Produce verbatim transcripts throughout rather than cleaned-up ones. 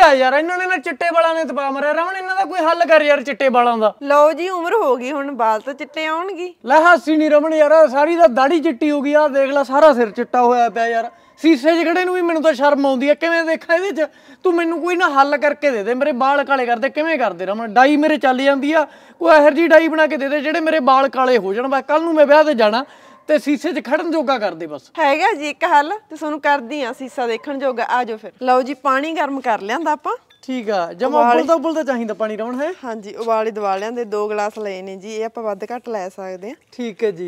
ਆ ਯਾਰ ਇਹਨਾਂ ਨੇ ਨਾ ਚਿੱਟੇ ਵਾਲਾਂ ਨੇ ਤਪਾ ਮਰਿਆ ਰਮਨ ਇਹਨਾਂ ਦਾ ਕੋਈ ਹੱਲ ਕਰ ਯਾਰ ਚਿੱਟੇ ਵਾਲਾਂ ਦਾ ਲਓ ਜੀ ਉਮਰ ਹੋ ਗਈ ਹੁਣ ਵਾਲ ਤਾਂ ਚਿੱਟੇ ਆਉਣਗੇ ਲੈ ਹਾਸੀ ਨਹੀਂ ਰਮਨ ਯਾਰ ਸਾਰੀ ਦਾ ਦਾੜੀ ਚਿੱਟੀ ਹੋ ਗਈ ਆ ਦੇਖ ਲੈ ਸਾਰਾ ਸਿਰ ਚਿੱਟਾ ਹੋਇਆ ਪਿਆ ਯਾਰ ਸੀਸੇ 'ਚ ਖੜੇ ਨੂੰ ਵੀ ਮੈਨੂੰ ਤਾਂ ਸ਼ਰਮ ਆਉਂਦੀ ਹੈ ਕਿਵੇਂ ਦੇਖਾਂ ਇਹਦੇ 'ਚ ਤੂੰ ਮੈਨੂੰ ਕੋਈ ਨਾ ਹੱਲ ਕਰਕੇ ਦੇ ਦੇ ਮੇਰੇ ਵਾਲ ਕਾਲੇ ਕਰਦੇ ਕਿਵੇਂ ਕਰਦੇ ਰਮਨ ਡਾਈ ਮੇਰੇ ਚੱਲ ਜਾਂਦੀ ਆ ਕੋਈ ਇਹੋ ਜਿਹੀ ਡਾਈ ਬਣਾ ਕੇ ਦੇ ਦੇ ਜਿਹੜੇ ਮੇਰੇ ਵਾਲ ਕਾਲੇ ਹੋ ਜਾਣ ਬਸ ਕੱਲ ਨੂੰ ਮੈਂ ਵਿਆਹ ਤੇ ਜਾਣਾ ਤੇ ਸੀਸੇ 'ਚ ਖੜਨ ਜੋਗਾ ਕਰਦੇ ਬਸ ਹੈਗਾ ਜੀ ਇੱਕ ਹੱਲ ਤੇ ਤੁਹਾਨੂੰ ਕਰਦੀ ਆ ਸੀਸਾ ਦੇਖਣ ਜੋਗਾ ਆ ਜਾਓ ਫਿਰ ਲਓ ਜੀ ਪਾਣੀ ਗਰਮ ਕਰ ਲਿਆਂਦਾ ਆਪਾਂ ਠੀਕ ਆ ਜਮਾ ਉਬਲਦਾ ਉਬਲਦਾ ਚਾਹੀਦਾ ਪਾਣੀ ਰਮਨ ਹੈ ਹਾਂਜੀ ਉਬਾਲੀ ਦਵਾ ਲਿਆਂਦੇ ਦੋ ਗਲਾਸ ਲਏ ਨੇ ਜੀ ਇਹ ਆਪਾਂ ਵੱਧ ਘੱਟ ਲੈ ਸਕਦੇ ਆ ਠੀਕ ਹੈ ਜੀ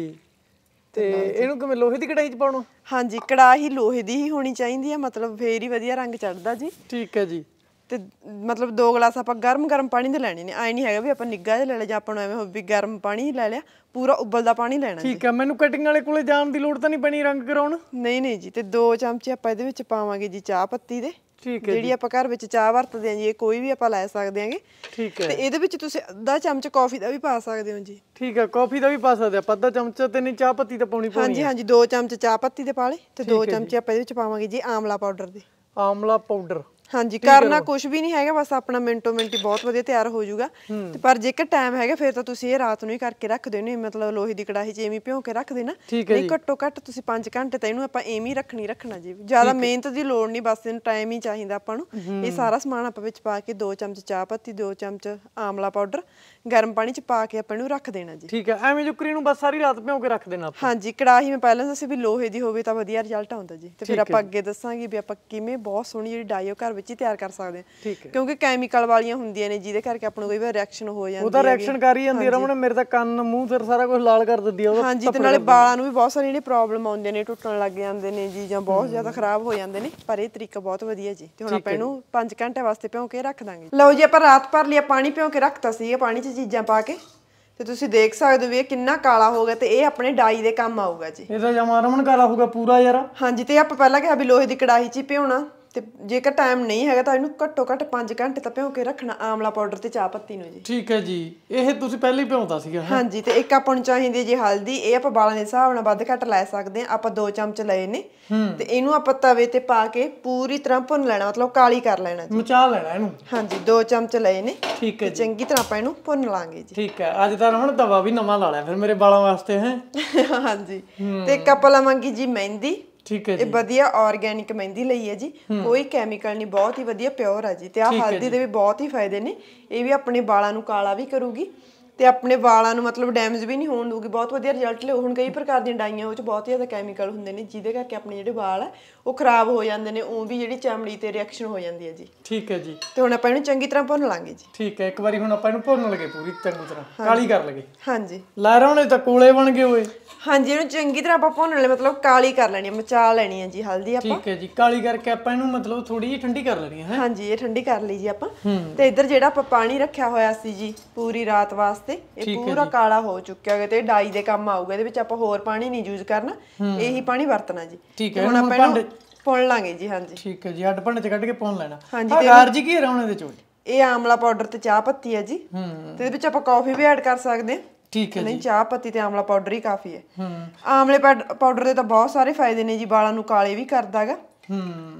ਤੇ ਇਹਨੂੰ ਕਿਵੇਂ ਲੋਹੇ ਦੀ ਕੜਾਈ 'ਚ ਪਾਉਣਾ ਹਾਂਜੀ ਕੜਾਹੀ ਲੋਹੇ ਦੀ ਹੀ ਹੋਣੀ ਚਾਹੀਦੀ ਆ ਮਤਲਬ ਫੇਰ ਹੀ ਵਧੀਆ ਰੰਗ ਚੜਦਾ ਜੀ ਠੀਕ ਹੈ ਜੀ ਤੇ ਮਤਲਬ ਦੋ ਗਲਾਸ ਆਪਾਂ ਗਰਮ ਗਰਮ ਪਾਣੀ ਦੇ ਲੈਣੇ ਨੇ ਐ ਨਹੀਂ ਹੈਗਾ ਵੀ ਆਪਾਂ ਨਿੱਘਾ ਜਿਹਾ ਲੈ ਲਿਆ ਜਾਂ ਆਪਾਂ ਨੂੰ ਐਵੇਂ ਹੋ ਵੀ ਗਰਮ ਪਾਣੀ ਲੈ ਲਿਆ ਪੂਰਾ ਉਬਲਦਾ ਪਾਣੀ ਲੈਣਾ ਠੀਕ ਹੈ ਮੈਨੂੰ ਕਟਿੰਗ ਵਾਲੇ ਕੋਲੇ ਜਾਣ ਦੀ ਲੋੜ ਤਾਂ ਨਹੀਂ ਪੈਣੀ ਰੰਗ ਕਰਾਉਣ ਨਹੀਂ ਨਹੀਂ ਜੀ ਤੇ ਦੋ ਚਮਚੇ ਆਪਾਂ ਇਹਦੇ ਵਿੱਚ ਪਾਵਾਂਗੇ ਜੀ ਚਾਹ ਪੱਤੀ ਦੇ ਠੀਕ ਹੈ ਜਿਹੜੀ ਆਪਾਂ ਘਰ ਵਿੱਚ ਚਾਹ ਵਰਤਦੇ ਆਂ ਜੀ ਇਹ ਕੋਈ ਵੀ ਆਪਾਂ ਲੈ ਸਕਦੇ ਆਂਗੇ ਠੀਕ ਹੈ ਤੇ ਇਹਦੇ ਵਿੱਚ ਤੁਸੀਂ ਅੱਧਾ ਚਮਚ ਕਾਫੀ ਦਾ ਵੀ ਪਾ ਸਕਦੇ ਹੋ ਜੀ ਠੀਕ ਹੈ ਕਾਫੀ ਦਾ ਵੀ ਪਾ ਸਕਦੇ ਆਪਾਂ ਅੱਧਾ ਚਮਚਾ ਤੇ ਨਹੀਂ ਚਾਹ ਪੱਤੀ ਤਾਂ ਪਾਉਣੀ ਪਾਉਣੀ ਹਾਂਜੀ ਹਾਂਜੀ ਦੋ ਚਮਚ ਚਾਹ ਪੱਤੀ ਦੇ ਪਾ ਲੇ ਤੇ ਦੋ ਚਮਚੇ ਆਪਾਂ ਇਹਦੇ ਵਿੱਚ ਪਾਵਾਂਗੇ ਜੀ ਆਮਲਾ ਪਾਊਡਰ ਦੇ ਆਮਲਾ ਪਾਊਡਰ ਹਾਂਜੀ ਕਰਨਾ ਕੁਝ ਵੀ ਨਹੀਂ ਹੈਗਾ ਬਸ ਆਪਣਾ ਮਿੰਟੋ ਮਿੰਟੀ ਬਹੁਤ ਵਧੀਆ ਤਿਆਰ ਹੋ ਜਾਊਗਾ ਤੇ ਪਰ ਜੇਕਰ ਟਾਈਮ ਹੈਗਾ ਫਿਰ ਤਾਂ ਤੁਸੀਂ ਇਹ ਰਾਤ ਨੂੰ ਹੀ ਕਰਕੇ ਰੱਖ ਦਿਓ ਨਹੀਂ ਮਤਲਬ ਲੋਹੇ ਦੀ ਕੜਾਹੀ 'ਚ ਐਵੇਂ ਭਿਓ ਕੇ ਰੱਖ ਦੇਣਾ ਨਹੀਂ ਘੱਟੋ ਘੱਟ ਤੁਸੀਂ ਪੰਜ ਘੰਟੇ ਤਾਂ ਇਹਨੂੰ ਆਪਾਂ ਐਵੇਂ ਹੀ ਰੱਖਣੀ ਰੱਖਣਾ ਜੀ ਜ਼ਿਆਦਾ ਮਿਹਨਤ ਦੀ ਲੋੜ ਨਹੀਂ ਬਸ ਇਹਨੂੰ ਟਾਈਮ ਹੀ ਚਾਹੀਦਾ ਆਪਾਂ ਨੂੰ ਇਹ ਸਾਰਾ ਸਮਾਨ ਆਪਾਂ ਵਿੱਚ ਪਾ ਕੇ ਦੋ ਚਮਚ ਚਾਹ ਪੱਤੀ ਦੋ ਚਮਚ ਆਮਲਾ ਪਾਊਡਰ ਗਰਮ ਪਾਣੀ 'ਚ ਪਾ ਕੇ ਆਪਾਂ ਇਹਨੂੰ ਰੱਖ ਦੇਣਾ ਜੀ ਠੀਕ ਹੈ ਐਵੇਂ ਜੁਕਰੀ ਨੂੰ ਬਸ ਸਾਰੀ ਰਾਤ ਭਿਓ ਕੇ ਰੱਖ ਦੇਣਾ ਆਪਾਂ ਹਾਂਜੀ ਕੜਾਹੀ ਮੈਂ ਪਹਿਲਾਂ ਦੱਸਿਆ ਵੀ ਲੋਹੇ ਦੀ ਹੋਵੇ ਤਾਂ ਵਧੀਆ ਰਿਜ਼ਲਟ ਆਉਂਦਾ ਜੀ ਤੇ ਫਿਰ ਆਪਾਂ ਅੱਗੇ ਦੱਸਾਂਗੇ ਵੀ ਆਪਾਂ ਕਿਵੇਂ ਬਹੁਤ ਸੋਹਣੀ ਜਿਹੜੀ ਡਾਈ ਉਹ ਘਰ ਵਿੱਚ ਹੀ ਤਿਆਰ ਕਰ ਸਕਦੇ ਕਿਉਂਕਿ ਕੈਮੀਕਲ ਵਾਲੀਆਂ ਹੁੰਦੀਆਂ ਨੇ ਜਿਹਦੇ ਕਰਕੇ ਆਪਾਂ ਨੂੰ ਕੋਈ ਵਾਰ ਰਿਐਕਸ਼ਨ ਹੋ ਜਾਂਦੀ ਹੈ ਉਹਦਾ ਰਿਐਕਸ਼ਨ ਕਰ ਹੀ ਜਾਂਦੀ ਹੈ ਰਮਨ ਮੇਰੇ ਤਾਂ ਕੰਨ ਮੂੰਹ ਸਿਰ ਸਾਰਾ ਕੁਝ ਲਾਲ ਕਰ ਦਿੰਦੀ ਆ ਉਹ ਹਾਂਜੀ ਤੇ ਨਾਲੇ ਵਾਲਾਂ ਨੂੰ ਵੀ ਬਹੁਤ ਸਾਰੀਆਂ ਪ੍ਰੋਬਲਮ ਆਉਂਦੀਆਂ ਨੇ ਟੁੱਟਣ ਲੱਗ ਜਾਂਦੇ ਨੇ ਜੀ ਜਾਂ ਬਹੁਤ ਜ਼ਿਆਦਾ ਖਰਾਬ ਹੋ ਜਾਂਦੇ ਨੇ ਪਰ ਇਹ ਤਰੀਕਾ ਬਹੁਤ ਵਧੀਆ ਜੀ ਤੇ ਹੁਣ ਆਪਾਂ ਇਹਨੂੰ ਪੰਜ ਘੰਟੇ ਵਾਸਤੇ ਭਿਓ ਕੇ ਰੱਖ ਦਾਂਗੇ ਲਓ ਜੀ ਆਪਾਂ ਰਾਤ ਭਰ ਲਈ ਪਾਣੀ ਭਿਓ ਕੇ ਰੱਖਤਾ ਸੀ ਇਹ ਪਾਣੀ 'ਚ ਚੀਜ਼ਾਂ ਪਾ ਕੇ ਤੇ ਤੁਸੀਂ ਦੇਖ ਸਕਦੇ ਹੋ ਵੀ ਇਹ ਕਿੰਨਾ ਕਾਲਾ ਹੋ ਗਿਆ ਤੇ ਇਹ ਆਪਣੇ ਡਾਈ ਦੇ ਕੰਮ ਆਊਗਾ ਜੀ ਇਹਦਾ ਜਮਾ ਰਮਨ ਕਾਲਾ ਹੋਊਗਾ ਪੂਰਾ ਯਾਰ ਹਾਂਜੀ ਤੇ ਆਪਾਂ ਪਹਿਲਾਂ ਕਿਹਾ ਵੀ ਲੋਹੇ ਦੀ ਕੜਾਹੀ 'ਚ ਹੀ ਭਿਉਣਾ ਤੇ ਜੇਕਰ ਟਾਈਮ ਨਹੀਂ ਹੈਗਾ ਤਾਂ ਇਹਨੂੰ ਘੱਟੋ ਘੱਟ ਪੰਜ ਘੰਟੇ ਤਾਂ ਭਿਓ ਕੇ ਰੱਖਣਾ ਆਮਲਾ ਪਾਊਡਰ ਤੇ ਚਾਹ ਪੱਤੀ ਨੂੰ ਜੀ ਠੀਕ ਹੈ ਜੀ ਇਹ ਤੁਸੀਂ ਪਹਿਲਾਂ ਹੀ ਭਿਉਂਤਾ ਸੀਗਾ ਹਾਂਜੀ ਤੇ ਇੱਕ ਆਪਾਂ ਨੂੰ ਚਾਹੀਦੀ ਜੀ ਹਲਦੀ ਇਹ ਆਪਾਂ ਵਾਲਾਂ ਦੇ ਹਿਸਾਬ ਨਾਲ ਵੱਧ ਘੱਟ ਲੈ ਸਕਦੇ ਆ ਆਪਾਂ ਦੋ ਚਮਚ ਲਏ ਨੇ ਤੇ ਇਹਨੂੰ ਆਪਾਂ ਤਵੇ ਤੇ ਪਾ ਕੇ ਪੂਰੀ ਤਰ੍ਹਾਂ ਭੁੰਨ ਲੈਣਾ ਮਤਲਬ ਕਾਲੀ ਕਰ ਲੈਣਾ ਜੀ ਮਚਾ ਲੈਣਾ ਇਹਨੂੰ ਹਾਂਜੀ ਦੋ ਚਮਚ ਲਏ ਨੇ ਠੀਕ ਹੈ ਚੰਗੀ ਤਰ੍ਹਾਂ ਆਪਾਂ ਇਹਨੂੰ ਭੁੰਨ ਲਾਂਗੇ ਜੀ ਠੀਕ ਹੈ ਅੱਜ ਤਾਂ ਰਮਨ ਤਵਾ ਵੀ ਨਵਾਂ ਲਾ ਲਿਆ ਫਿਰ ਮੇਰੇ ਵਾਲਾਂ ਵਾਸਤੇ ਹੈ ਹਾਂਜੀ ਤੇ ਇੱਕ ਆਪਾਂ ਲਵਾਂਗੇ ਜੀ ਮਹਿੰਦੀ ਠੀਕ ਹੈ ਜੀ ਇਹ ਵਧੀਆ ਆਰਗੈਨਿਕ ਮਹਿੰਦੀ ਲਈ ਹੈ ਜੀ ਕੋਈ ਕੈਮੀਕਲ ਨਹੀਂ ਬਹੁਤ ਹੀ ਵਧੀਆ ਪਿਓਰ ਹੈ ਜੀ ਤੇ ਆ ਹਲਦੀ ਦੇ ਵੀ ਬਹੁਤ ਹੀ ਫਾਇਦੇ ਨੇ ਇਹ ਵੀ ਆਪਣੇ ਵਾਲਾਂ ਨੂੰ ਕਾਲਾ ਵੀ ਕਰੂਗੀ ਤੇ ਆਪਣੇ ਵਾਲਾਂ ਨੂੰ ਮਤਲਬ ਡੈਮੇਜ ਵੀ ਨਹੀਂ ਹੋਣ ਦਊਗੀ ਬਹੁਤ ਵਧੀਆ ਰਿਜ਼ਲਟ ਲਿਓ ਹੁਣ ਕਈ ਪ੍ਰਕਾਰ ਦੀਆਂ ਡਾਈਆਂ ਉਹ 'ਚ ਬਹੁਤ ਜ਼ਿਆਦਾ ਕੈਮੀਕਲ ਹੁੰਦੇ ਨੇ ਜਿਹਦੇ ਕਰਕੇ ਆਪਣੇ ਜਿਹੜੇ ਵਾਲ ਆ ਉਹ ਖਰਾਬ ਹੋ ਜਾਂਦੇ ਨੇ ਉਹ ਵੀ ਜਿਹੜੀ ਚਮੜੀ ਤੇ ਰਿਐਕਸ਼ਨ ਹੋ ਜਾਂਦੀ ਹੈ ਜੀ ਠੀਕ ਹੈ ਜੀ ਤੇ ਹੁਣ ਆਪਾਂ ਇਹਨੂੰ ਚੰਗੀ ਤਰ੍ਹਾਂ ਭੁੰਨ ਲਾਂਗੇ ਜੀ ਠੀਕ ਹੈ ਇੱਕ ਵਾਰੀ ਹੁਣ ਆਪਾਂ ਇਹਨੂੰ ਭੁੰਨ ਲਗੇ ਪੂਰੀ ਚੰਗੀ ਤਰ੍ਹਾਂ ਕਾਲੀ ਕਰ ਲਗੇ ਹਾਂਜੀ ਲੈ ਰਮਨ ਇਹ ਤਾਂ ਕੋਲੇ ਬਣ ਗਏ ਓਏ ਹਾਂਜੀ ਇਹਨੂੰ ਚੰਗੀ ਤਰ੍ਹਾਂ ਆਪਾਂ ਭੁੰਨ ਲੈ ਮਤਲਬ ਕਾਲੀ ਕਰ ਲੈਣੀ ਹੈ ਮਚਾ ਲੈਣੀ ਹੈ ਜੀ ਹਲਦੀ ਆਪਾਂ ਠੀਕ ਹੈ ਜੀ ਕਾਲੀ ਕਰਕੇ ਆਪਾਂ ਇਹਨੂੰ ਮਤਲਬ ਥੋੜੀ ਜਿਹੀ ਠੰਡੀ ਕਰ ਲੈਣੀ ਹੈ ਹਾਂਜੀ ਇਹ ਠੰਡੀ ਕਰ ਲਈ ਜੀ ਆਪਾਂ ਤੇ ਇੱਧਰ ਜਿਹੜਾ ਆਪਾਂ ਪਾਣੀ ਰੱਖਿਆ ਹੋਇਆ ਸੀ ਜੀ ਪੂਰੀ ਰਾਤ ਵਾਸਤੇ ਇਹ ਪੂਰਾ ਕਾਲਾ ਹੋ ਚੁੱਕਿਆ ਹੈ ਤੇ ਡਾਈ ਦੇ ਕੰਮ ਆਊਗਾ ਇਹਦੇ ਵਿੱਚ ਆਪਾਂ ਹੋਰ ਪਾਣੀ ਨਹੀਂ ਯੂਜ਼ ਕਰਨਾ ਇਹੀ ਪਾਣੀ ਵਰਤਣਾ ਜੀ ਠੀਕ ਹੈ ਹੁਣ ਆਪਾਂ ਇਹਨੂੰ ਭੁੰਨ ਲਾਂਗੇ ਜੀ ਹਾਂਜੀ ਠੀਕ ਹੈ ਜੀ ਅੱਡ ਭਾਂਡੇ 'ਚ ਕੱਢ ਕੇ ਭੁੰਨ ਲੈਣਾ ਹਾਂਜੀ ਤੇ ਗਾਰ ਜੀ ਕੀ ਰਮਨ ਇਹਦੇ 'ਚ ਇਹ ਆਮਲਾ ਪਾਊਡਰ ਤੇ ਚਾਹ ਪੱਤੀ ਹੈ ਜੀ ਤੇ ਇਹਦੇ ਵਿੱਚ ਆਪਾਂ ਕਾਫੀ ਵੀ ਐਡ ਕਰ ਸਕਦੇ ਹਾਂ ਠੀਕ ਹੈ ਨਹੀਂ ਚਾਹ ਪੱਤੀ ਤੇ ਆਮਲਾ ਪਾਊਡਰ ਹੀ ਕਾਫੀ ਹੈ ਆਮਲੇ ਪਾਊਡਰ ਦੇ ਤਾਂ ਬਹੁਤ ਸਾਰੇ ਫਾਇਦੇ ਨੇ ਜੀ ਵਾਲਾਂ ਨੂੰ ਕਾਲੇ ਵੀ ਕਰਦਾਗਾ ਹੂੰ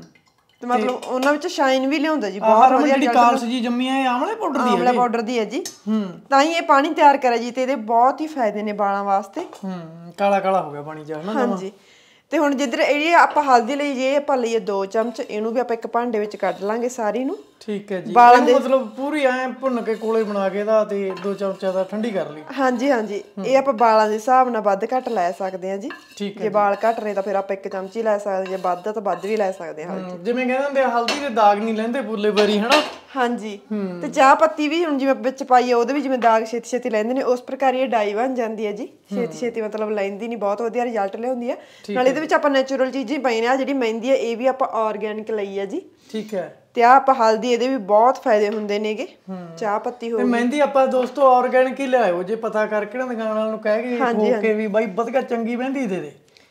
ਤੇ ਮਤਲਬ ਉਹਨਾਂ ਵਿੱਚ ਸ਼ਾਈਨ ਵੀ ਲਿਆਉਂਦਾ ਜੀ ਬਹੁਤ ਵਧੀਆ ਜਿਹੜੀ ਕਾਲਸ ਜੀ ਜੰਮੀ ਹੈ ਆਮਲੇ ਪਾਊਡਰ ਦੀ ਹੈ ਆਮਲਾ ਪਾਊਡਰ ਦੀ ਹੈ ਜੀ ਤਾਂ ਹੀ ਇਹ ਪਾਣੀ ਤਿਆਰ ਕਰਿਆ ਜੀ ਤੇ ਇਹਦੇ ਬਹੁਤ ਹੀ ਫਾਇਦੇ ਨੇ ਵਾਲਾਂ ਵਾਸਤੇ ਹੂੰ ਕਾਲਾ ਕਾਲਾ ਹੋ ਗਿਆ ਪਾਣੀ ਜਿਹਾ ਨਾ ਹਾਂਜੀ ਤੇ ਹੁਣ ਜਿੱਧਰ ਇਹ ਆਪਾਂ ਹਲਦੀ ਲਈ ਜੇ ਆਪਾਂ ਲਈਏ ਦੋ ਚਮਚ ਇਹਨੂੰ ਵੀ ਆਪਾਂ ਇੱਕ ਭਾਂਡੇ ਵਿੱਚ ਕੱਢ ਲਾਂਗੇ ਸਾਰੀ ਨੂੰ ਠੀਕ ਹੈ ਜੀ ਇਹਨੂੰ ਮਤਲਬ ਪੂਰੀ ਐ ਭੁੰਨ ਕੇ ਕੋਲੇ ਬਣਾ ਕੇ ਇਹਦਾ ਤੇ ਦੋ ਚਮਚਾ ਦਾ ਠੰਡੀ ਕਰ ਲਈ ਹਾਂਜੀ ਹਾਂਜੀ ਇਹ ਆਪਾਂ ਵਾਲਾਂ ਦੇ ਹਿਸਾਬ ਨਾਲ ਵੱਧ ਘੱਟ ਲੈ ਸਕਦੇ ਆ ਜੀ ਜੇ ਵਾਲ ਘੱਟ ਰਹੇ ਤਾਂ ਫਿਰ ਆਪਾਂ ਇੱਕ ਚਮਚੀ ਲੈ ਸਕਦੇ ਜੇ ਵੱਧ ਤਾਂ ਵੱਧ ਵੀ ਲੈ ਸਕਦੇ ਹਾਂ ਜਿਵੇਂ ਕਹਿੰਦੇ ਹੁੰਦੇ ਹਲਦੀ ਦੇ ਦਾਗ ਨਹੀਂ ਲੈਂਦੇ ਪੁੱਲੇ ਬਰੀ ਹਨਾ ਹਾਂਜੀ ਤੇ ਚਾਹ ਪੱਤੀ ਵੀ ਹੁਣ ਜਿਵੇਂ ਵਿੱਚ ਪਾਈਏ ਉਹਦੇ ਵੀ ਜਿਵੇਂ ਦਾਗ ਛੇਤੀ ਛੇਤੀ ਲੈਂਦੇ ਨੇ ਉਸ ਪ੍ਰਕਾਰ ਇਹ ਡਾਈ ਬਣ ਜਾਂਦੀ ਹੈ ਜੀ ਛੇਤੀ ਛੇਤੀ ਮਤਲਬ ਲੈਂਦੀ ਨਹੀਂ ਬਹੁਤ ਵਧੀਆ ਰਿਜ਼ਲਟ ਲਿਆਉਂਦੀ ਹੈ ਨਾਲੇ ਇਹਦੇ ਵਿੱਚ ਆਪਾਂ ਨੈਚੁਰਲ ਚੀਜ਼ਾਂ ਹੀ ਪਾਈ ਨੇ ਆ ਜਿਹੜੀ ਮਹਿੰਦੀ ਹੈ ਇਹ ਵੀ ਆਪਾਂ ਆਰਗੈਨਿਕ ਲਈ ਹੈ ਜੀ ਠੀਕ ਹੈ ਤੇ ਆ ਆਪਾਂ ਹਲਦੀ ਇਹਦੇ ਵੀ ਬਹੁਤ ਫਾਇਦੇ ਹੁੰਦੇ ਨੇਗੇ ਚਾਹ ਪੱਤੀ ਹੋ ਗਈ ਮਹਿੰਦੀ ਆਪਾਂ ਦੋਸਤੋ ਆਰਗੈਨਿਕ ਹੀ ਲਿਆਇਓ ਜੇ ਪਤਾ ਕਰਕੇ ਨਾ ਦੁਕਾਨ ਵਾਲਿਆਂ ਨੂੰ ਕਹਿ ਕੇ ਠੋਕ ਕੇ ਵੀ ਬਾਈ ਵਧੀਆ ਚੰਗੀ ਮਹਿੰਦੀ ਦੇ ਦੇ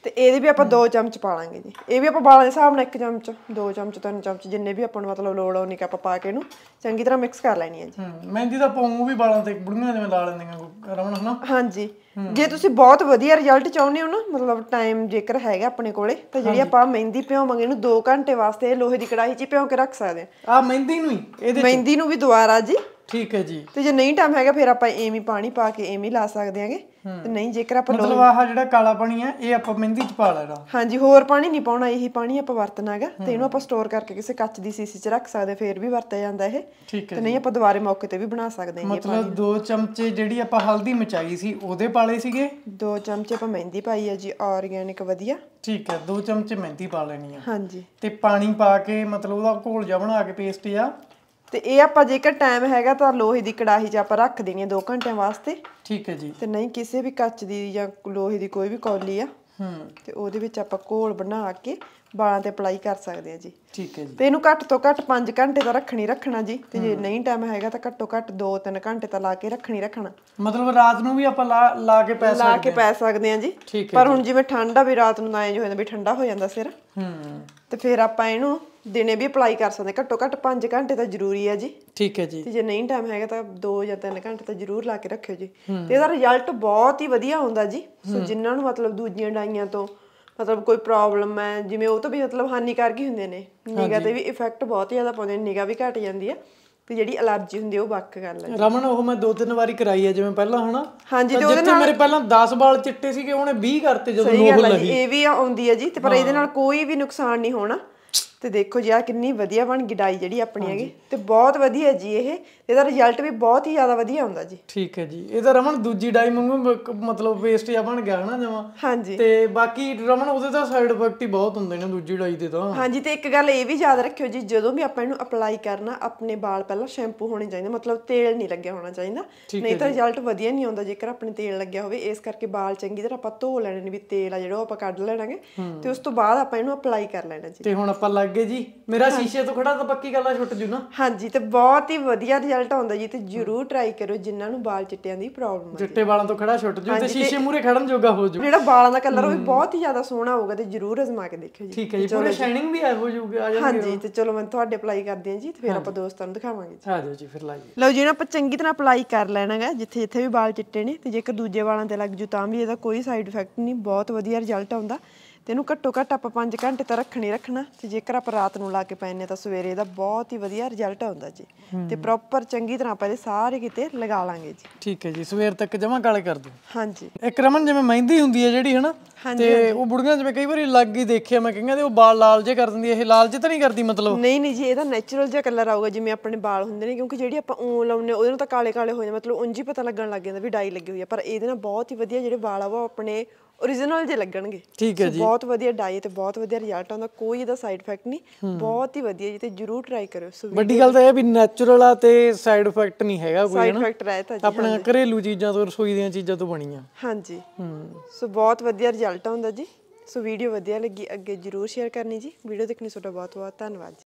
ਤੇ ਇਹਦੇ ਵੀ ਆਪਾਂ ਦੋ ਚਮਚ ਪਾ ਲਾਂਗੇ ਜੀ। ਇਹ ਵੀ ਆਪਾਂ ਵਾਲਾਂ ਦੇ ਹਿਸਾਬ ਨਾਲ ਇੱਕ ਚਮਚ, ਦੋ ਚਮਚ, ਤਿੰਨ ਚਮਚ, ਜਿੰਨੇ ਵੀ ਆਪਾਂ ਨੂੰ ਮਤਲਬ ਲੋੜ ਉਨੀ ਕੁ ਆਪਾਂ ਪਾ ਕੇ ਇਹਨੂੰ ਚੰਗੀ ਤਰ੍ਹਾਂ ਮਿਕਸ ਕਰ ਲੈਣੀ ਹੈ ਜੀ। ਮਹਿੰਦੀ ਦਾ ਪਾਉਂ ਵੀ ਵਾਲਾਂ ਤੇ ਬੁੜੀਆਂ ਜਿਵੇਂ ਲਾ ਲੈਂਦੀਆਂ ਰਮਨ ਹਨਾ। ਹਾਂਜੀ, ਜੇ ਤੁਸੀਂ ਬਹੁਤ ਵਧੀਆ ਰਿਜ਼ਲਟ ਚਾਹੁੰਦੇ ਹੋ ਨਾ, ਮਤਲਬ ਟਾਈਮ ਜੇਕਰ ਹੈਗਾ ਆਪਣੇ ਕੋਲੇ, ਤਾਂ ਜਿਹੜੀ ਆਪਾਂ ਮਹਿੰਦੀ ਭਿਓਵਾਂਗੇ ਇਹਨੂੰ ਦੋ ਘੰਟੇ ਵਾਸਤੇ ਲੋਹੇ ਦੀ ਕੜਾਹੀ 'ਚ ਹੀ ਭਿਓ ਕੇ ਰੱਖ ਸਕਦੇ ਆ। ਮਹਿੰਦੀ ਨੂੰ ਹੀ ਇਹਦੇ ਮਹਿੰਦੀ ਨੂੰ ਵੀ ਦੁਬਾਰਾ ਜੀ। ਠੀਕ ਹੈ ਜੀ। ਤੇ ਜੇ ਨਹੀਂ ਟਾਈਮ ਹੈਗਾ ਫਿਰ ਆਪਾਂ ਐਵੇਂ ਪਾਣੀ ਪਾ ਕੇ ਐਵੇਂ ਲਾ ਸਕਦੇ ਆਂਗੇ। ਤੇ ਨਹੀਂ ਜੇਕਰ ਆਪਾਂ ਮਤਲਬ ਆਹ ਜਿਹੜਾ ਕਾਲਾ ਪਾਣੀ ਆ ਇਹ ਆਪਾਂ ਮਹਿੰਦੀ 'ਚ ਪਾ ਲੈਣਾ। ਹਾਂਜੀ, ਹੋਰ ਪਾਣੀ ਨਹੀਂ ਪਾਉਣਾ, ਇਹੀ ਪਾਣੀ ਆਪਾਂ ਵਰਤਣਾ ਹੈਗਾ। ਤੇ ਇਹਨੂੰ ਆਪਾਂ ਸਟੋਰ ਕਰਕੇ ਕਿਸੇ ਕੱਚ ਦੀ ਸੀਸੀ 'ਚ ਰੱਖ ਸਕਦੇ, ਫਿਰ ਵੀ ਵਰਤਿਆ ਜਾਂਦਾ ਇਹ। ਤੇ ਨਹੀਂ ਆਪਾਂ ਦੁਬਾਰੇ ਮੌਕੇ ਤੇ ਵੀ ਬਣਾ ਸਕਦੇ ਹਾਂ। ਮਤਲਬ ਦੋ ਚਮਚੇ ਜਿਹੜੀ ਆਪਾਂ ਹਲਦੀ ਮਚਾਈ ਸੀ ਉਹਦੇ ਪਾਲੇ ਸੀਗੇ, ਦੋ ਚਮਚੇ ਆਪਾਂ ਮਹਿੰਦੀ ਪਾਈ ਹੈ ਜੀ ਆਰਗੈਨਿਕ ਵਧੀਆ। ਠੀਕ ਹੈ, ਦੋ ਚਮਚੇ ਮਹਿੰਦੀ ਪਾ ਲੈਣੀ ਆ। ਹਾਂਜੀ, ਤੇ ਪਾਣੀ ਪਾ ਕੇ ਮਤਲਬ ਉਹਦਾ ਘੋਲ ਜਿਹਾ ਬਣਾ ਕੇ ਪੇਸਟ ਆ। ਤੇ ਇਹ ਆਪਾਂ ਜੇਕਰ ਟਾਈਮ ਹੈਗਾ ਤਾਂ ਲੋਹੇ ਦੀ ਕੜਾਹੀ 'ਚ ਆਪਾਂ ਰੱਖ ਦੇਣੀ ਆ ਦੋ ਘੰਟਿਆਂ ਵਾਸਤੇ। ਠੀਕ ਹੈ ਜੀ। ਤੇ ਨਹੀਂ ਕਿਸੇ ਵੀ ਕੱਚ ਦੀ ਜਾਂ ਲੋਹੇ ਦੀ ਕੋਈ ਵੀ ਕੌਲੀ ਆ ਤੇ ਉਹਦੇ ਵਿੱਚ ਆਪਾਂ ਘੋਲ ਬਣਾ ਕੇ ਵਾਲਾਂ ਤੇ ਅਪਲਾਈ ਕਰ ਸਕਦੇ ਆ ਜੀ। ਠੀਕ ਹੈ ਜੀ। ਤੇ ਇਹਨੂੰ ਘੱਟ ਤੋਂ ਘੱਟ ਪੰਜ ਘੰਟੇ ਤਾਂ ਰੱਖਣੀ ਰੱਖਣਾ ਜੀ। ਤੇ ਜੇ ਨਹੀਂ ਟਾਈਮ ਹੈਗਾ ਤਾਂ ਘੱਟੋ ਘੱਟ ਦੋ ਤਿੰਨ ਘੰਟੇ ਤਾਂ ਲਾ ਕੇ ਰੱਖਣੀ ਰੱਖਣਾ। ਮਤਲਬ ਰਾਤ ਨੂੰ ਵੀ ਆਪਾਂ ਲਾ ਲਾ ਕੇ ਪੈ ਸਕਦੇ ਲਾ ਕੇ ਪੈ ਸਕਦੇ ਆ ਜੀ। ਪਰ ਹੁਣ ਜਿਵੇਂ ਠੰਡ ਆ ਵੀ ਰਾਤ ਨੂੰ ਐਂ ਹੋ ਜਾਂਦਾ ਵੀ ਠੰਡਾ ਹੋ ਜਾਂਦਾ ਸਿਰ, ਤੇ ਫਿਰ ਆਪਾਂ ਇਹਨੂੰ ਦਿਨੇ ਵੀ ਅਪਲਾਈ ਕਰ ਸਕਦੇ। ਘੱਟੋ ਘੱਟ ਪੰਜ ਘੰਟੇ ਤਾਂ ਜ਼ਰੂਰੀ ਹੈ ਜੀ। ਠੀਕ ਹੈ ਜੀ। ਤੇ ਜੇ ਨਹੀਂ ਟਾਈਮ ਹੈਗਾ ਤਾਂ ਦੋ ਜਾਂ ਤਿੰਨ ਘੰਟੇ ਤਾਂ ਜ਼ਰੂਰ ਲਾ ਕੇ ਰੱਖਿਓ ਜੀ। ਤੇ ਇਹਦਾ ਰਿਜ਼ਲਟ ਬਹੁਤ ਹੀ ਵਧੀਆ ਹੁੰਦਾ ਜੀ। ਸੋ ਜਿਨ੍ਹਾਂ ਨੂੰ ਮਤਲਬ ਦੂਜੀਆਂ ਡਾਈਆਂ ਤੋਂ ਮਤਲਬ ਕੋਈ ਪ੍ਰੋਬਲਮ ਹੈ, ਜਿਵੇਂ ਉਹ ਤੋਂ ਵੀ ਮਤਲਬ ਹਾਨੀਕਾਰਕ ਹੀ ਹੁੰਦੇ ਨੇ, ਨਿਗਾਹ ਤੇ ਵੀ ਇਫੈਕਟ ਬਹੁਤ ਜ਼ਿਆਦਾ ਪਾਉਂਦੇ ਨੇ, ਨਿਗਾਹ ਵੀ ਘਟ ਜਾਂਦੀ ਹੈ ਤੇ ਜਿਹੜੀ ਐਲਰਜੀ ਹੁੰਦੀ ਉਹ ਵੱਖ ਕਰ ਲੈਂਦੀ। ਰਮਨ ਉਹ ਮੈਂ ਦੋ ਤਿੰਨ ਵਾਰੀ ਕਰਾਈ ਹੈ ਜਿਵੇਂ ਪਹਿਲਾਂ ਹਨਾ। ਹਾਂਜੀ, ਤੇ ਉਹਦੇ ਨਾਲ ਮੇਰੇ ਪਹਿਲਾਂ ਦਸ ਵਾਲ ਚਿੱਟੇ ਸੀਗੇ ਉਹਨੇ ਵੀਹ ਕਰਤੇ ਜਦੋਂ ਲੋਹ ਲੱਗੀ। ਇਹ ਵੀ ਆਉਂਦੀ ਹੈ ਜੀ, ਤੇ ਪਰ ਇਹਦੇ ਨਾਲ ਕੋਈ ਵੀ ਨੁਕਸਾਨ ਨਹੀਂ ਹੋਣਾ। ਤੇ ਦੇਖੋ ਜੀ ਆ ਕਿੰਨੀ ਵਧੀਆ ਬਣ ਗਈ ਡਾਈ ਜਿਹੜੀ ਆਪਣੀ ਹੈਗੀ, ਤੇ ਬਹੁਤ ਵਧੀਆ ਜੀ ਇਹ। ਇਹਦਾ ਰਿਜ਼ਲਟ ਵੀ ਬਹੁਤ ਹੀ ਜ਼ਿਆਦਾ ਵਧੀਆ ਹੁੰਦਾ ਜੀ। ਠੀਕ ਹੈ ਜੀ। ਇਹ ਤਾਂ ਰਮਨ ਦੂਜੀ ਡਾਈ ਵਾਂਗੂ ਮਤਲਬ ਵੇਸਟ ਜਿਹਾ ਬਣ ਗਿਆ ਹਨਾ ਜਮਾਂ। ਹਾਂਜੀ, ਤੇ ਬਾਕੀ ਰਮਨ ਉਹਦੇ ਤਾਂ ਸਾਈਡ ਇਫੈਕਟ ਹੀ ਬਹੁਤ ਹੁੰਦੇ ਨੇ ਦੂਜੀ ਡਾਈ ਦੇ ਤਾਂ। ਹਾਂਜੀ, ਤੇ ਇੱਕ ਗੱਲ ਇਹ ਵੀ ਯਾਦ ਰੱਖਿਓ ਜੀ, ਜਦੋਂ ਵੀ ਆਪਾਂ ਇਹਨੂੰ ਅਪਲਾਈ ਕਰਨਾ ਆਪਣੇ ਵਾਲ ਪਹਿਲਾਂ ਸ਼ੈਂਪੂ ਹੋਣੇ ਚਾਹੀਦੇ, ਮਤਲਬ ਤੇਲ ਨਹੀਂ ਲੱਗਿਆ ਹੋਣਾ ਚਾਹੀਦਾ, ਨਹੀਂ ਤਾਂ ਰਿਜ਼ਲਟ ਵਧੀਆ ਨਹੀਂ ਆਉਂਦਾ ਜੇਕਰ ਆਪਣੇ ਤੇਲ ਲੱਗਿਆ ਹੋਵੇ। ਇਸ ਕਰਕੇ ਵਾਲ ਚੰਗੀ ਤਰ੍ਹਾਂ ਆਪਾਂ ਧੋ ਲੈਣੇ ਨੇ, ਵੀ ਤੇਲ ਆ ਜਿਹੜਾ ਉਹ ਆਪਾਂ ਕੱਢ ਲੈਣਾਗੇ, ਤੇ ਉਸ ਤੋਂ ਬਾਅਦ ਆਪਾਂ ਇਹਨੂੰ ਅਪਲਾਈ ਕਰ ਲੈਣਾ ਜੀ। ਤੇ ਹੁਣ ਆਪਾਂ ਲੱਗੇ ਜੀ, ਮੇਰਾ ਸ਼ੀਸ਼ੇ ਤੋਂ ਖੜਾ ਤਾਂ ਪੱਕੀ ਗੱਲ ਆ ਛੁੱਟ ਜੂ ਨਾ। ਹਾਂਜੀ, ਤੇ ਬਹੁਤ ਹੀ ਵਧੀਆ ਰਿਜ਼ਲਟ ਆਉਂਦਾ ਜੀ। ਤੇ ਜ਼ਰੂਰ ਟਰਾਈ ਕਰੋ ਜਿਨ੍ਹਾਂ ਨੂੰ ਵਾਲ ਚਿੱਟਿਆਂ ਦੀ ਪ੍ਰੋਬਲਮ ਹੈ। ਚਿੱਟੇ ਵਾਲਾਂ ਤੋਂ ਖੜਾ ਛੁੱਟ ਜੂ ਤੇ ਸ਼ੀਸ਼ੇ ਮੂਹਰੇ ਖੜਨ ਜੋਗਾ ਹੋ ਜੂ। ਜਿਹੜਾ ਵਾਲਾਂ ਦਾ ਕਲਰ ਉਹ ਵੀ ਬਹੁਤ ਹੀ ਜ਼ਿਆਦਾ ਸੋਹਣਾ ਹੋਊਗਾ, ਤੇ ਜ਼ਰੂਰ ਅਜ਼ਮਾ ਕੇ ਦੇਖਿਓ ਜੀ। ਠੀਕ ਹੈ ਜੀ, ਪੂਰੀ ਸ਼ਾਈਨਿੰਗ ਵੀ ਹੋ ਜੂਗੀ ਆ ਜਾਂਦੀ। ਹਾਂਜੀ, ਤੇ ਚਲੋ ਮੈਂ ਤੁਹਾਡੇ ਅਪਲਾਈ ਕਰਦੀ ਹਾਂ ਜੀ, ਤੇ ਫਿਰ ਆਪਾਂ ਦੋਸਤਾਂ ਨੂੰ ਦਿਖਾਵਾਂਗੇ ਜੀ। ਆ ਜਾਓ ਜੀ ਫਿਰ ਲਾਈਏ। ਲਓ ਜੀ, ਆਪਾਂ ਚੰਗੀ ਤਰ੍ਹਾਂ ਅਪਲਾਈ ਕਰ ਲੈਣਾ ਗਾ ਜਿੱਥੇ ਜਿੱਥੇ ਵੀ ਵਾਲ ਚਿੱਟੇ ਨੇ, ਤੇ ਜੇਕਰ ਦੂਜੇ ਵਾਲਾਂ ਤੇ ਲੱਗ ਜੂ ਤਾਂ ਵੀ ਇਹਦਾ ਕੋਈ ਸਾਈਡ ਇਫੈਕਟ ਨਹੀਂ, ਬਹੁਤ ਵਧੀਆ ਰਿਜ਼ਲਟ ਆਉਂਦਾ। ਤੇ ਇਹਨੂੰ ਘੱਟੋ ਘੱਟ ਆਪਾਂ ਪੰਜ ਘੰਟੇ ਤਾਂ ਰੱਖਣੀ ਰੱਖਣਾ। ਤੇ ਜੇਕਰ ਆਪਾਂ ਰਾਤ ਨੂੰ ਲਾ ਕੇ ਪੈਨੇ ਤਾਂ ਸਵੇਰੇ ਇਹਦਾ ਬਹੁਤ ਹੀ ਵਧੀਆ ਰਿਜ਼ਲਟ ਆਉਂਦਾ ਜੀ। ਤੇ ਪ੍ਰੋਪਰ ਚੰਗੀ ਤਰ੍ਹਾਂ ਆਪਾਂ ਇਹਦੇ ਸਾਰੇ ਕਿਤੇ ਲਗਾ ਲਾਂਗੇ ਜੀ। ਠੀਕ ਹੈ ਜੀ, ਸਵੇਰ ਤੱਕ ਜਮਾ ਕਾਲੇ ਕਰ ਦੋ। ਹਾਂਜੀ, ਇੱਕ ਰਮਨ ਜਿਵੇਂ ਮਹਿੰਦੀ ਹੁੰਦੀ ਹੈ ਜਿਹੜੀ ਹਨਾ, ਤੇ ਉਹ ਬੁੜੀਆਂ ਜਿਵੇਂ ਕਈ ਵਾਰੀ ਲੱਗ ਹੀ ਦੇਖਿਆ ਮੈਂ ਕਹਿੰਗਾ, ਤੇ ਉਹ ਵਾਲ ਲਾਲ ਜੇ ਕਰ ਦਿੰਦੀ, ਇਹ ਲਾਲ ਜੇ ਤਾਂ ਨਹੀਂ ਕਰਦੀ ਮਤਲਬ? ਨਹੀਂ ਨਹੀਂ ਜੀ, ਇਹਦਾ ਨੈਚੁਰਲ ਜਿਹਾ ਕਲਰ ਆਊਗਾ ਜਿਵੇਂ ਆਪਣੇ ਵਾਲ ਹੁੰਦੇ ਨੇ, ਕਿਉਂਕਿ ਜਿਹੜੀ ਆਪਾਂ ਊਂ ਲਾਉਂਦੇ ਉਹਦੇ ਨਾਲ ਤਾਂ ਕਾਲੇ ਕਾਲੇ ਹੋ ਜਾਂਦੇ, ਮਤਲਬ ਉਂਝ ਹੀ ਪਤਾ ਲੱਗਣ ਲੱਗ ਜਾਂਦਾ ਵੀ ਡਾਈ ਲੱਗੀ ਹੋਈ ਆ। ਪਰ ਇਹਦੇ ਨਾਲ ਬਹੁਤ ਹੀ ਵਧੀਆ ਜਿਹੜੇ ਵਾਲ ਆ ਉਹ ਆਪਣੇ ਓਰੀਜਨਲ ਜੇ ਲੱਗਣਗੇ। ਠੀਕ ਹੈ ਜੀ, ਬਹੁਤ ਵਧੀਆ ਡਾਈ ਤੇ ਬਹੁਤ ਵਧੀਆ ਰਿਜ਼ਲਟ ਆਉਂਦਾ, ਕੋਈ ਇਹਦਾ ਸਾਈਡ ਇਫੈਕਟ ਨਹੀਂ, ਬਹੁਤ ਹੀ ਵਧੀਆ ਜੀ। ਤੇ ਜਰੂਰ ਟਰਾਈ ਕਰਿਓ। ਵੱਡੀ ਗੱਲ ਤਾਂ ਇਹ ਵੀ ਨੈਚੁਰਲ ਆ ਤੇ ਸਾਈਡ ਇਫੈਕਟ ਨਹੀਂ ਹੈਗਾ ਕੋਈ, ਸਾਈਡ ਇਫੈਕਟ ਰਹਿ ਤਾਂ ਜੀ ਆਪਣੇ ਘਰੇਲੂ ਚੀਜ਼ਾਂ ਤੋਂ, ਰਸੋਈ ਦੀਆਂ ਚੀਜ਼ਾਂ ਤੋਂ ਬਣੀਆਂ। ਹਾਂਜੀ, ਸੋ ਬਹੁਤ ਵਧੀਆ ਰਿਜ਼ਲਟ ਆਉਂਦਾ ਜੀ। ਸੋ ਵੀਡੀਓ ਵਧੀਆ ਲੱਗੀ ਅੱਗੇ ਜਰੂਰ ਸ਼ੇਅਰ ਕਰਨੀ ਜੀ। ਵੀਡੀਓ ਦੇਖਣੀ ਤੁਹਾਡਾ ਬਹੁਤ ਬਹੁਤ ਧੰਨਵਾਦ ਜੀ।